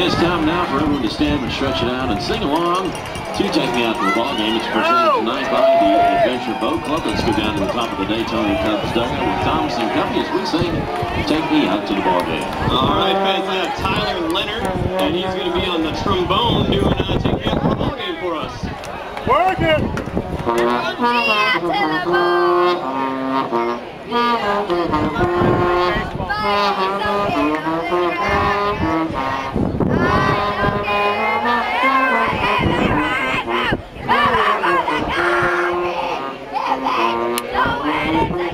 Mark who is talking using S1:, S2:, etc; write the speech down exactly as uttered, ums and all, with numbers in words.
S1: it's time now for everyone to stand and stretch it out and sing along to Take Me Out to the Ball Game. It's presented tonight by the Adventure Boat Club. Let's go down to the top of the Daytona Cubs dugout with Thomas and Company as we sing Take Me Out to the Ball Game.
S2: All right, fans, I have Tyler Leonard, and he's going to be on the trombone doing uh, Take Me Out to the Ball Game for us.
S3: Work it!
S4: Take